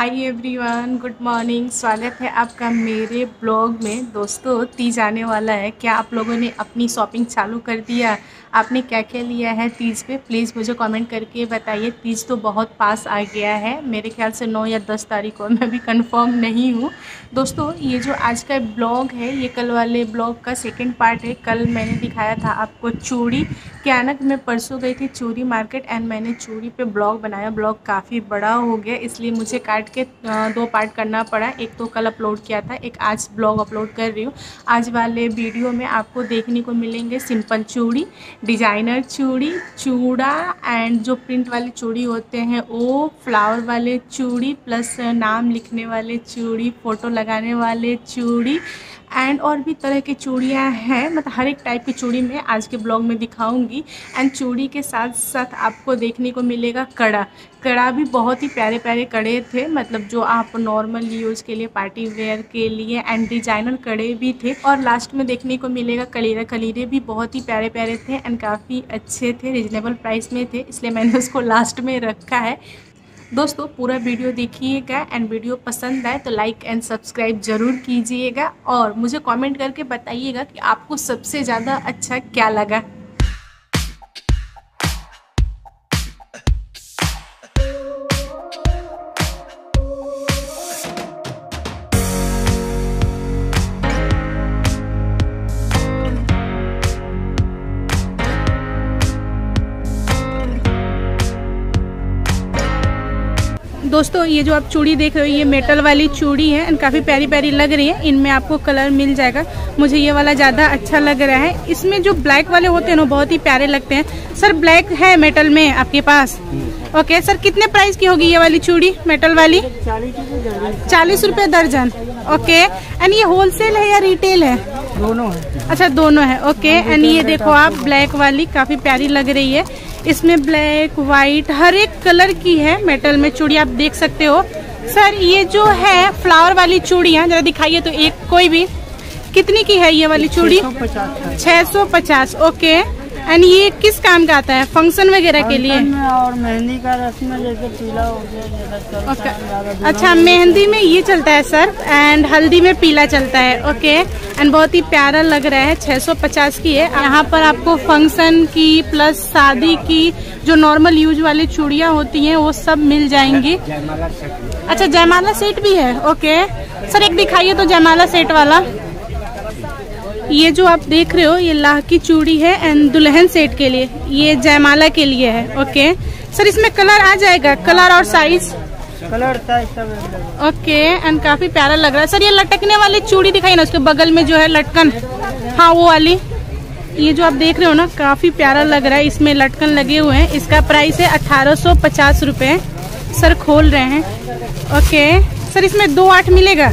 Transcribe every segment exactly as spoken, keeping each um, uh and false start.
Hi everyone, good morning. स्वागत है आपका मेरे ब्लॉग में। दोस्तों, तीज आने वाला है। क्या आप लोगों ने अपनी शॉपिंग चालू कर दिया? आपने क्या क्या लिया है तीज पे? प्लीज़ मुझे कमेंट करके बताइए। तीज तो बहुत पास आ गया है, मेरे ख्याल से नौ या दस तारीख को, मैं भी कंफर्म नहीं हूँ। दोस्तों, ये जो आज का ब्लॉग है ये कल वाले ब्लॉग का सेकंड पार्ट है। कल मैंने दिखाया था आपको चूड़ी। क्या ना कि मैं परसों गई थी चूड़ी मार्केट एंड मैंने चूड़ी पे ब्लॉग बनाया। ब्लॉग काफ़ी बड़ा हो गया, इसलिए मुझे काट के दो पार्ट करना पड़ा। एक तो कल अपलोड किया था, एक आज ब्लॉग अपलोड कर रही हूँ। आज वाले वीडियो में आपको देखने को मिलेंगे सिंपल चूड़ी, डिज़ाइनर चूड़ी, चूड़ा एंड जो प्रिंट वाली चूड़ी होते हैं वो, फ्लावर वाले चूड़ी, प्लस नाम लिखने वाले चूड़ी, फ़ोटो लगाने वाले चूड़ी एंड और भी तरह की चूड़ियाँ हैं। मतलब हर एक टाइप की चूड़ी मैं आज के ब्लॉग में दिखाऊंगी। एंड चूड़ी के साथ साथ आपको देखने को मिलेगा कड़ा। कड़ा भी बहुत ही प्यारे प्यारे कड़े थे, मतलब जो आप नॉर्मल यूज़ के लिए, पार्टी वेयर के लिए, एंड डिजाइनर कड़े भी थे। और लास्ट में देखने को मिलेगा कलीरा। कलीरे भी बहुत ही प्यारे प्यारे थे एंड काफ़ी अच्छे थे, रिजनेबल प्राइस में थे, इसलिए मैंने उसको लास्ट में रखा है। दोस्तों, पूरा वीडियो देखिएगा एंड वीडियो पसंद आए तो लाइक एंड सब्सक्राइब ज़रूर कीजिएगा और मुझे कमेंट करके बताइएगा कि आपको सबसे ज़्यादा अच्छा क्या लगा। दोस्तों, ये जो आप चूड़ी देख रहे हो ये मेटल वाली चूड़ी है एंड काफ़ी प्यारी प्यारी लग रही है। इनमें आपको कलर मिल जाएगा। मुझे ये वाला ज़्यादा अच्छा लग रहा है। इसमें जो ब्लैक वाले होते हैं ना बहुत ही प्यारे लगते हैं। सर, ब्लैक है मेटल में आपके पास? ओके सर, कितने प्राइस की होगी ये वाली चूड़ी मेटल वाली? चालीस रुपये दर्जन। ओके, एंड ये होलसेल है या रिटेल है? दोनों है। अच्छा, दोनों है। ओके, एंड ये देखो आप, ब्लैक वाली काफ़ी प्यारी लग रही है। इसमें ब्लैक, वाइट, हर एक कलर की है मेटल में चूड़ी, आप देख सकते हो। सर, ये जो है फ्लावर वाली चूड़ियाँ जरा दिखाइए तो एक कोई भी। कितनी की है ये वाली चूड़ी? छह सौ पचास। ओके, एंड ये किस काम का आता है? फंक्शन वगैरह के लिए और मेहंदी का रस्म जैसे पीला हो गया। ओके, अच्छा, मेहंदी में ये चलता है सर एंड हल्दी में पीला चलता है। ओके, एंड बहुत ही प्यारा लग रहा है। छह सौ पचास की है। यहाँ पर आपको फंक्शन की प्लस शादी की जो नॉर्मल यूज वाली चूड़ियाँ होती हैं वो सब मिल जाएंगी। अच्छा, जयमाला सेट भी है। ओके सर, एक दिखाइए तो जयमाला सेट वाला। ये जो आप देख रहे हो ये लाह की चूड़ी है एंड दुल्हन सेट के लिए, ये जयमाला के लिए है। ओके सर, इसमें कलर आ जाएगा? कलर और साइज? कलर साइज सब। ओके, एंड काफी प्यारा लग रहा है। सर, ये लटकने वाली चूड़ी दिखाई ना, उसके बगल में जो है लटकन, हाँ वो वाली। ये जो आप देख रहे हो ना काफी प्यारा लग रहा है, इसमें लटकन लगे हुए हैं। इसका प्राइस है अठारह सौ पचास रुपए। सर खोल रहे हैं। ओके सर, इसमें दो आठ मिलेगा?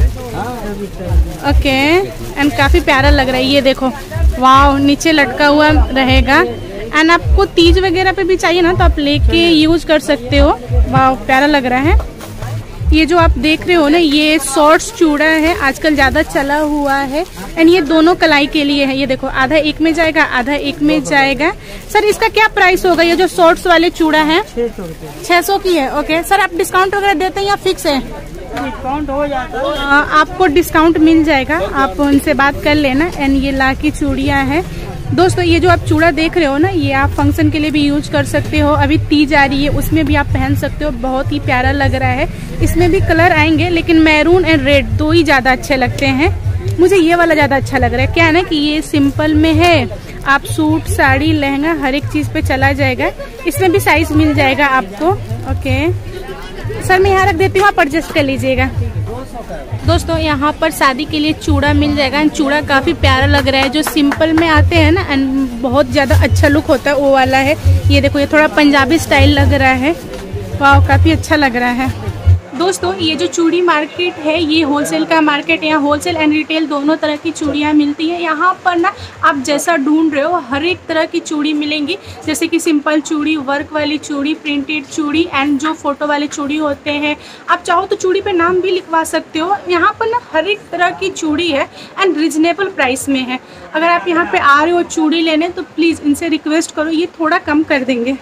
ओके, एंड काफ़ी प्यारा लग रहा है। ये देखो, वाव, नीचे लटका हुआ रहेगा। एंड आपको तीज वगैरह पे भी चाहिए ना तो आप लेके यूज कर सकते हो। वाव, प्यारा लग रहा है। ये जो आप देख रहे हो ना ये शॉर्ट्स चूड़ा है, आजकल ज़्यादा चला हुआ है एंड ये दोनों कलाई के लिए है। ये देखो, आधा एक में जाएगा, आधा एक में जाएगा। सर, इसका क्या प्राइस होगा? ये जो शॉर्ट्स वाले चूड़ा है छह सौ की है। ओके सर, आप डिस्काउंट वगैरह देते हैं या फिक्स है? डिस्काउंट हो जाता है। आपको डिस्काउंट मिल जाएगा, आप उनसे बात कर लेना। एंड ये ला की चूड़ियाँ हैं। दोस्तों, ये जो आप चूड़ा देख रहे हो ना ये आप फंक्शन के लिए भी यूज कर सकते हो। अभी तीज आ रही है उसमें भी आप पहन सकते हो। बहुत ही प्यारा लग रहा है। इसमें भी कलर आएंगे लेकिन मैरून एंड रेड दो ही ज्यादा अच्छे लगते हैं। मुझे ये वाला ज्यादा अच्छा लग रहा है। क्या है ना कि ये सिंपल में है, आप सूट, साड़ी, लहंगा हर एक चीज पे चला जाएगा। इसमें भी साइज मिल जाएगा आपको। ओके सर, मैं यहाँ रख देती हूँ, आप एडजस्ट कर लीजिएगा। दोस्तों, यहाँ पर शादी के लिए चूड़ा मिल जाएगा एंड चूड़ा काफ़ी प्यारा लग रहा है। जो सिंपल में आते हैं ना एंड बहुत ज़्यादा अच्छा लुक होता है वो वाला है। ये देखो, ये थोड़ा पंजाबी स्टाइल लग रहा है। वाह, काफ़ी अच्छा लग रहा है। दोस्तों, ये जो चूड़ी मार्केट है ये होलसेल का मार्केट है। यहाँ होलसेल एंड रिटेल दोनों तरह की चूड़ियाँ मिलती हैं। यहाँ पर ना आप जैसा ढूंढ रहे हो हर एक तरह की चूड़ी मिलेंगी, जैसे कि सिंपल चूड़ी, वर्क वाली चूड़ी, प्रिंटेड चूड़ी एंड जो फोटो वाले चूड़ी होते हैं। आप चाहो तो चूड़ी पे नाम भी लिखवा सकते हो। यहाँ पर ना हर एक तरह की चूड़ी है एंड रिजनेबल प्राइस में है। अगर आप यहाँ पे आ रहे हो चूड़ी लेने तो प्लीज़ इनसे रिक्वेस्ट करो, ये थोड़ा कम कर देंगे।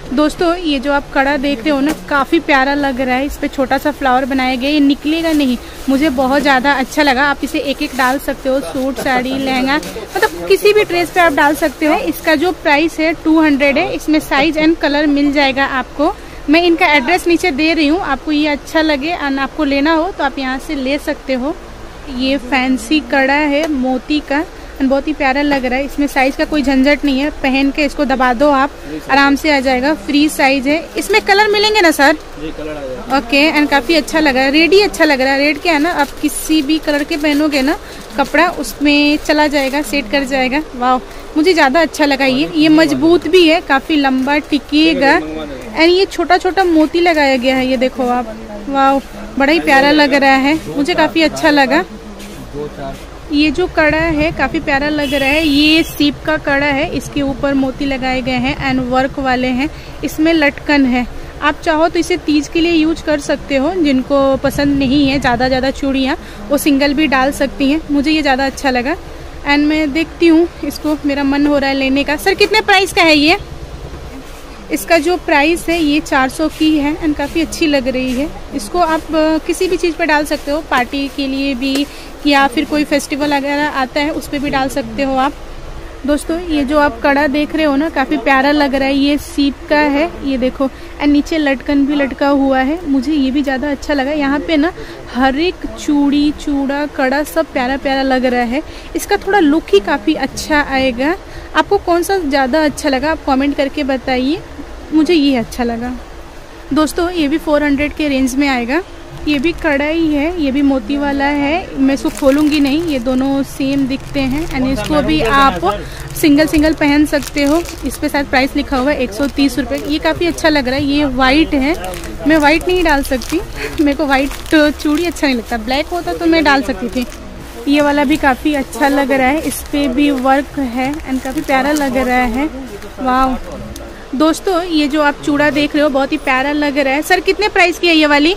दोस्तों ये जो आप कड़ा देख रहे हो ना, काफ़ी प्यारा लग रहा है। इस पे छोटा सा फ्लावर बनाया गया, ये निकलेगा नहीं, मुझे बहुत ज़्यादा अच्छा लगा। आप इसे एक एक डाल सकते हो, सूट, साड़ी, लहंगा, मतलब किसी भी ड्रेस पे आप डाल सकते हो। इसका जो प्राइस है टू हंड्रेड है। इसमें साइज एंड कलर मिल जाएगा आपको। मैं इनका एड्रेस नीचे दे रही हूँ, आपको ये अच्छा लगे एंड आपको लेना हो तो आप यहाँ से ले सकते हो। ये फैंसी कड़ा है मोती का, बहुत ही प्यारा लग रहा है। इसमें साइज का कोई झंझट नहीं है, पहन के इसको दबा दो आप, आराम से आ जाएगा। फ्री साइज है। इसमें कलर मिलेंगे ना सर? जी, कलर आ जाएगा। ओके, एंड काफी अच्छा लग रहा है। रेड ही अच्छा लग रहा है। रेड क्या है ना, आप किसी भी कलर के पहनोगे ना कपड़ा, उसमें चला जाएगा, सेट कर जाएगा। वाह, मुझे ज्यादा अच्छा लगा। ये ये मजबूत भी है, काफी लंबा टिकेगा। एंड ये छोटा छोटा मोती लगाया गया है, ये देखो आप। वाह, बड़ा ही प्यारा लग रहा है, मुझे काफी अच्छा लगा। ये जो कड़ा है काफी प्यारा लग रहा है। ये सीप का कड़ा है, इसके ऊपर मोती लगाए गए हैं एंड वर्क वाले हैं। इसमें लटकन है। आप चाहो तो इसे तीज के लिए यूज कर सकते हो। जिनको पसंद नहीं है ज़्यादा ज़्यादा चूड़ियाँ, वो सिंगल भी डाल सकती हैं। मुझे ये ज़्यादा अच्छा लगा एंड मैं देखती हूँ इसको, मेरा मन हो रहा है लेने का। सर कितने प्राइस का है ये? इसका जो प्राइस है ये चार सौ की है एंड काफ़ी अच्छी लग रही है। इसको आप किसी भी चीज़ पर डाल सकते हो, पार्टी के लिए भी, या फिर कोई फेस्टिवल वगैरह आता है उस पर भी डाल सकते हो आप। दोस्तों ये जो आप कड़ा देख रहे हो ना, काफ़ी प्यारा लग रहा है। ये सीप का है, ये देखो, एंड नीचे लटकन भी लटका हुआ है। मुझे ये भी ज़्यादा अच्छा लगा। यहाँ पे ना हर एक चूड़ी, चूड़ा, कड़ा सब प्यारा प्यारा लग रहा है। इसका थोड़ा लुक ही काफ़ी अच्छा आएगा। आपको कौन सा ज़्यादा अच्छा लगा आप कमेंट करके बताइए। मुझे ये अच्छा लगा। दोस्तों ये भी फोर हंड्रेड के रेंज में आएगा। ये भी कड़ा ही है, ये भी मोती वाला है। मैं इसको खोलूंगी नहीं, ये दोनों सेम दिखते हैं एंड इसको भी आप सिंगल सिंगल पहन सकते हो। इस पे शायद प्राइस लिखा हुआ है एक सौ तीस रुपये। ये काफ़ी अच्छा लग रहा है। ये वाइट है, मैं वाइट नहीं डाल सकती, मेरे को वाइट चूड़ी अच्छा नहीं लगता। ब्लैक होता तो मैं डाल सकती थी। ये वाला भी काफ़ी अच्छा लग रहा है, इस पर भी वर्क है एंड काफ़ी प्यारा लग रहा है। वाह दोस्तों ये जो आप चूड़ा देख रहे हो बहुत ही प्यारा लग रहा है। सर कितने प्राइस की है ये वाली?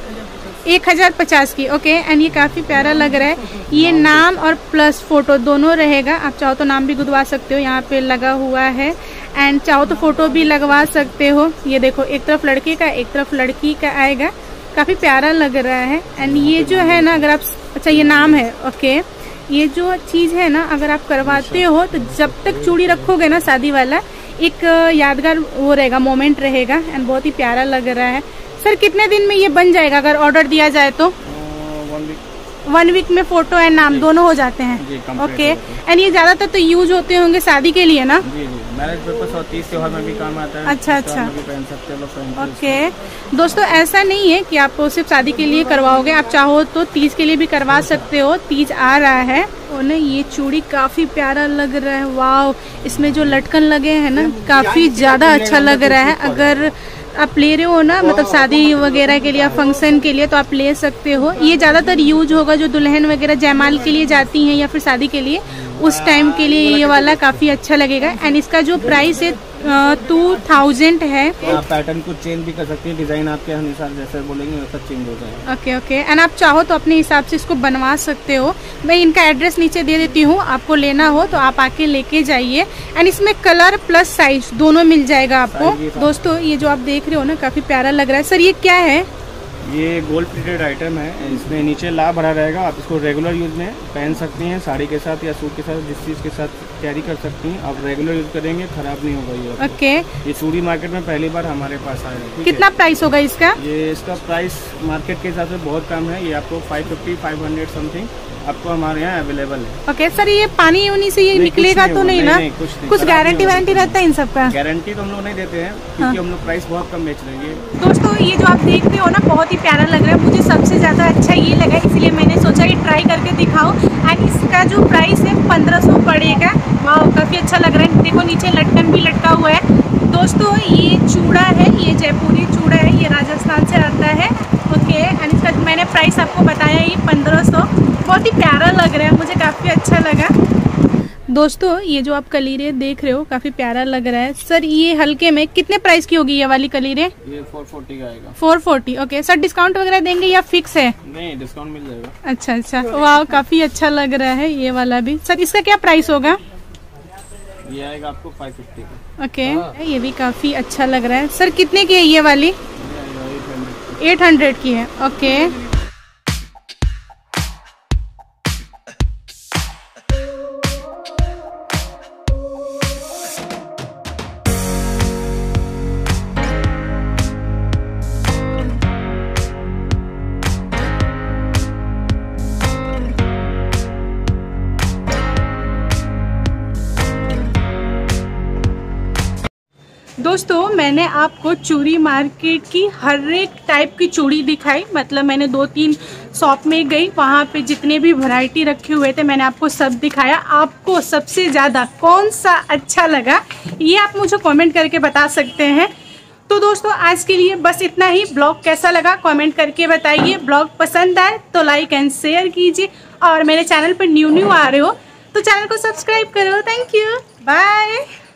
एक हज़ार पचास की। ओके, एंड ये काफ़ी प्यारा लग रहा है। ये नाम और प्लस फोटो दोनों रहेगा। आप चाहो तो नाम भी गुदवा सकते हो, यहाँ पे लगा हुआ है। एंड चाहो तो फोटो भी लगवा सकते हो। ये देखो, एक तरफ लड़के का एक तरफ लड़की का आएगा। काफ़ी प्यारा लग रहा है। एंड ये जो है ना, अगर आप, अच्छा ये नाम है, ओके, ये जो चीज़ है ना, अगर आप करवाते हो तो जब तक चूड़ी रखोगे ना, शादी वाला एक यादगार वो रहेगा, मोमेंट रहेगा एंड बहुत ही प्यारा लग रहा है। सर कितने दिन में ये बन जाएगा अगर ऑर्डर दिया जाए तो? One week. वन वीक में फोटो एंड नाम दोनों हो जाते हैं। ओके, एंड ये ज्यादातर तो यूज होते होंगे शादी के लिए ना? जी जी, मैरिज पर्पस और तीज त्योहार में भी काम आता है। अच्छा अच्छा, पहन सकते हो लोग। ओके दोस्तों, ऐसा नहीं है कि आप सिर्फ शादी के लिए करवाओगे, आप चाहो तो तीज के लिए भी करवा सकते हो। तीज आ रहा है और ना ये चूड़ी काफी प्यारा लग रहा है। वाह, इसमें जो लटकन लगे हैं ना, काफी ज्यादा अच्छा लग रहा है। अगर आप ले रहे हो ना, मतलब शादी वगैरह के लिए या फंक्शन के लिए, तो आप ले सकते हो। ये ज़्यादातर यूज होगा जो दुल्हन वगैरह जयमाल के लिए जाती हैं या फिर शादी के लिए, उस टाइम के लिए ये वाला काफ़ी अच्छा लगेगा। एंड इसका जो प्राइस है टू थाउजेंड है। आप पैटर्न को चेंज भी कर सकती हैं, डिजाइन आपके अनुसार जैसे बोलेंगे वैसा चेंज हो जाएगा। ओके ओके, एंड आप चाहो तो अपने हिसाब से इसको बनवा सकते हो। मैं इनका एड्रेस नीचे दे देती हूँ, आपको लेना हो तो आप आके लेके जाइए। एंड इसमें कलर प्लस साइज दोनों मिल जाएगा आपको। दोस्तों ये जो आप देख रहे हो ना, काफी प्यारा लग रहा है। सर ये क्या है? ये गोल्ड प्लेटेड आइटम है, इसमें नीचे ला भरा रहेगा। आप इसको रेगुलर यूज में पहन सकती हैं, साड़ी के साथ या सूट के साथ, जिस चीज़ के साथ कैरी कर सकती हैं। आप रेगुलर यूज करेंगे, खराब नहीं होगा ये। ओके, ये चूड़ी मार्केट में पहली बार हमारे पास आया। कितना प्राइस होगा इसका? ये इसका प्राइस मार्केट के हिसाब से बहुत कम है। ये आपको five fifty five hundred something आपको हमारे यहाँ अवेलेबल है। ओके सर, ये पानी उनी से ये नहीं, निकलेगा तो नहीं, नहीं ना? नहीं, कुछ नहीं, कुछ गारंटी वारंटी रहता है इन सब का? गारंटी तो हम लोग नहीं देते हैं क्योंकि हाँ। हम लोग प्राइस बहुत कम बेच रहे हैं। दोस्तों ये जो आप देख रहे हो ना, बहुत ही प्यारा लग रहा है। मुझे सबसे ज्यादा अच्छा ये लगा, इसलिए मैंने सोचा कि ट्राई करके दिखाओ। एंड इसका जो प्राइस है पंद्रह सौ पड़ेगा। वाह, काफी अच्छा लग रहा है। देखो नीचे लटकन भी लटका हुआ है। दोस्तों ये चूड़ा है, ये जयपुरी चूड़ा है, ये राजस्थान से आता है। ओके, एंड इसका मैंने प्राइस आपको बताया ही पंद्रह सौ। बहुत ही प्यारा लग रहा है, मुझे काफ़ी अच्छा लगा। दोस्तों ये जो आप कलीरे देख रहे हो काफ़ी प्यारा लग रहा है। सर ये हल्के में कितने प्राइस की होगी ये वाली कलीरे? ये फोर फोर्टी का आएगा। Four forty. Okay sir, discount वगैरह देंगे या फिक्स है? नहीं, डिस्काउंट मिल जाएगा। अच्छा अच्छा, वाह काफ़ी अच्छा लग रहा है ये वाला भी। सर इसका क्या प्राइस होगा? ये आएगा आपको फाइव फिफ्टी का। ओके, ये भी काफ़ी अच्छा लग रहा है। सर कितने की है ये वाली? एट हंड्रेड की है। ओके, दोस्तों मैंने आपको चूड़ी मार्केट की हर एक टाइप की चूड़ी दिखाई। मतलब मैंने दो तीन शॉप में गई, वहाँ पे जितने भी वैरायटी रखे हुए थे मैंने आपको सब दिखाया। आपको सबसे ज़्यादा कौन सा अच्छा लगा ये आप मुझे कमेंट करके बता सकते हैं। तो दोस्तों आज के लिए बस इतना ही। ब्लॉग कैसा लगा कमेंट करके बताइए। ब्लॉग पसंद आए तो लाइक एंड शेयर कीजिए, और मेरे चैनल पर न्यू न्यू आ रहे हो तो चैनल को सब्सक्राइब करो। Thank you, bye.